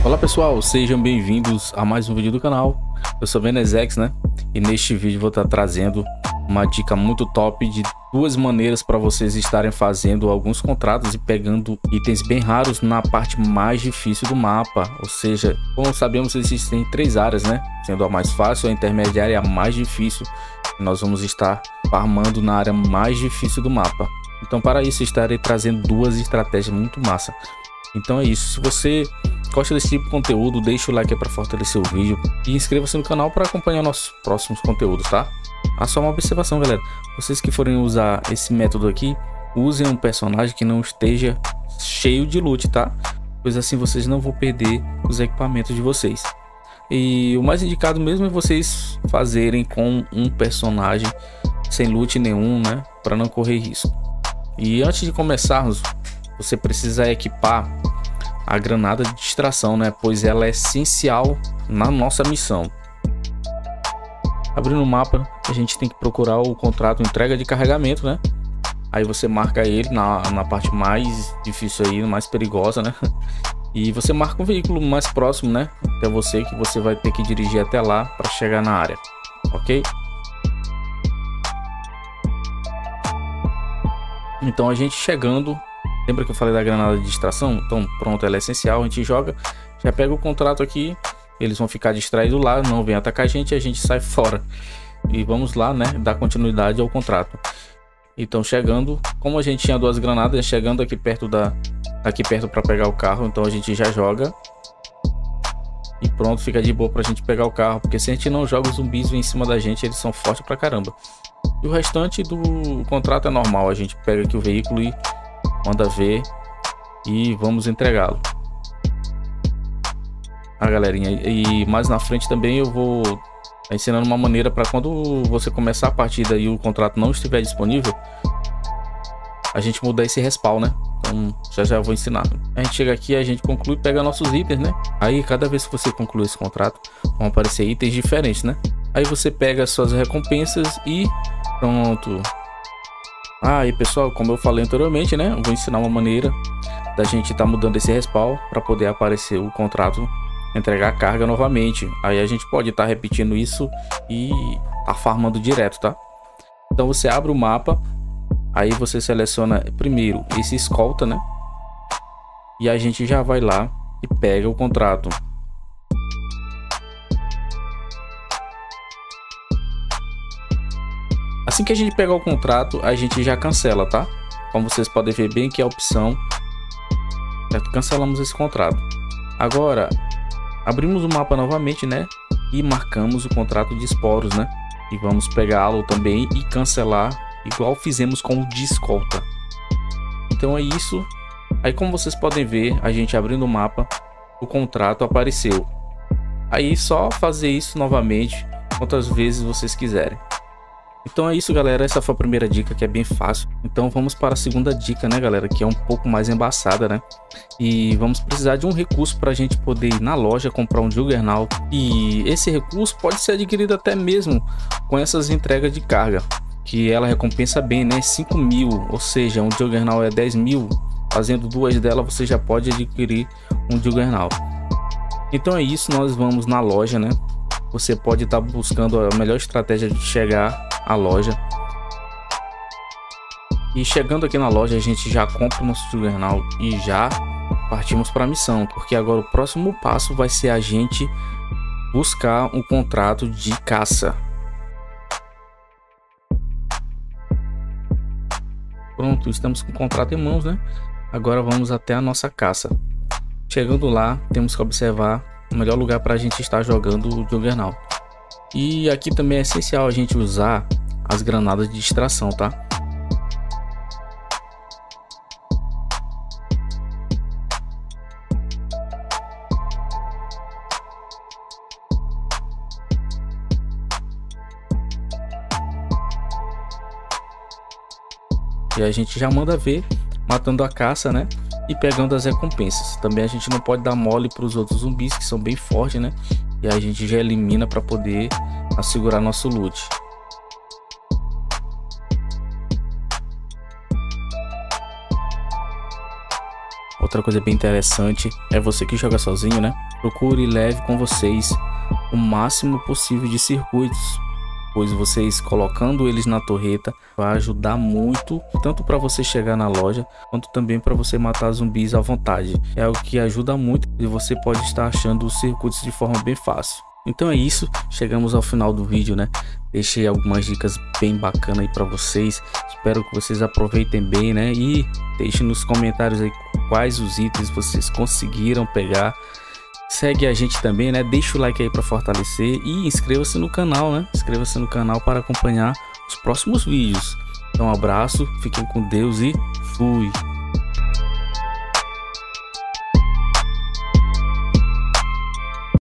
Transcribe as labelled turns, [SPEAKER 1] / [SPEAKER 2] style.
[SPEAKER 1] Olá pessoal, sejam bem-vindos a mais um vídeo do canal. Eu sou Benezex, né? E neste vídeo vou estar trazendo uma dica muito top de duas maneiras para vocês estarem fazendo alguns contratos e pegando itens bem raros na parte mais difícil do mapa. Ou seja, como sabemos, existem três áreas, né? Sendo a mais fácil, a intermediária e a mais difícil. Nós vamos estar farmando na área mais difícil do mapa. Então, para isso, estarei trazendo duas estratégias muito massa. Então é isso. Se você gosta desse tipo de conteúdo, deixa o like aí para fortalecer o vídeo e inscreva-se no canal para acompanhar nossos próximos conteúdos, tá? Só uma observação, galera. Vocês que forem usar esse método aqui, usem um personagem que não esteja cheio de loot, tá? Pois assim vocês não vão perder os equipamentos de vocês. E o mais indicado mesmo é vocês fazerem com um personagem sem loot nenhum, né? Para não correr risco. E antes de começarmos, você precisa equipar a granada de distração, né? Pois ela é essencial na nossa missão. Abrindo o mapa, a gente tem que procurar o contrato entrega de carregamento, né? Aí você marca ele na parte mais difícil aí, mais perigosa, né? E você marca um veículo mais próximo, né? Até você, que você vai ter que dirigir até lá para chegar na área, ok? Então a gente chegando, lembra que eu falei da granada de distração? Então pronto, ela é essencial, a gente joga, já pega o contrato aqui, eles vão ficar distraídos lá, não vem atacar a gente sai fora. E vamos lá, né, dar continuidade ao contrato. Então chegando, como a gente tinha duas granadas, chegando aqui perto para pegar o carro, então a gente já joga. E pronto, fica de boa pra gente pegar o carro, porque se a gente não joga, os zumbis vêm em cima da gente, eles são fortes pra caramba. E o restante do contrato é normal, a gente pega aqui o veículo e manda ver e vamos entregá-lo. Galerinha, e mais na frente também eu vou ensinando uma maneira para quando você começar a partida e o contrato não estiver disponível, a gente mudar esse respawn, né? Então já vou ensinar. A gente chega aqui, a gente conclui, pega nossos itens, né? Aí cada vez que você conclui esse contrato, vão aparecer itens diferentes, né? Aí você pega as suas recompensas e pronto. E pessoal, como eu falei anteriormente, né? Eu vou ensinar uma maneira da gente estar mudando esse respawn para poder aparecer o contrato, entregar a carga novamente. Aí a gente pode estar repetindo isso e tá farmando direto, tá? Então você abre o mapa, aí você seleciona primeiro esse escolta, né? E a gente já vai lá e pega o contrato. Assim que a gente pegar o contrato, a gente já cancela, tá? Como vocês podem ver bem aqui a opção, cancelamos esse contrato. Agora abrimos o mapa novamente, né? E marcamos o contrato de esporos, né? E vamos pegá-lo também e cancelar, igual fizemos com o de escolta. Então é isso. Aí como vocês podem ver, a gente abrindo o mapa, o contrato apareceu. Aí só fazer isso novamente quantas vezes vocês quiserem. Então é isso, galera, essa foi a primeira dica, que é bem fácil. Então vamos para a segunda dica, né, galera, que é um pouco mais embaçada, né? E vamos precisar de um recurso para a gente poder ir na loja comprar um Juggernaut. E esse recurso pode ser adquirido até mesmo com essas entregas de carga, que ela recompensa bem, né? 5.000, ou seja, um Juggernaut é 10.000. Fazendo duas delas você já pode adquirir um Juggernaut. Então é isso, nós vamos na loja, né? Você pode estar buscando a melhor estratégia de chegar à loja. E chegando aqui na loja, a gente já compra o nosso Juggernaut e já partimos para a missão. Porque agora o próximo passo vai ser a gente buscar um contrato de caça. Pronto, estamos com o contrato em mãos, né? Agora vamos até a nossa caça. Chegando lá, temos que observar o melhor lugar para a gente estar jogando o Juggernaut. E aqui também é essencial a gente usar as granadas de distração, tá? E a gente já manda ver, matando a caça, né? E pegando as recompensas. Também a gente não pode dar mole para os outros zumbis, que são bem fortes, né? E a gente já elimina para poder assegurar nosso loot. Outra coisa bem interessante é você que joga sozinho, né? procure e leve com vocês o máximo possível de circuitos, pois vocês colocando eles na torreta vai ajudar muito, tanto para você chegar na loja quanto também para você matar zumbis à vontade. É o que ajuda muito e você pode estar achando os circuitos de forma bem fácil. Então é isso, chegamos ao final do vídeo, né? Deixei algumas dicas bem bacanas aí para vocês. Espero que vocês aproveitem bem, né? E deixem nos comentários aí quais os itens vocês conseguiram pegar. Segue a gente também, né? Deixa o like aí para fortalecer e inscreva-se no canal, né? Inscreva-se no canal para acompanhar os próximos vídeos. Então um abraço, fiquem com Deus e fui!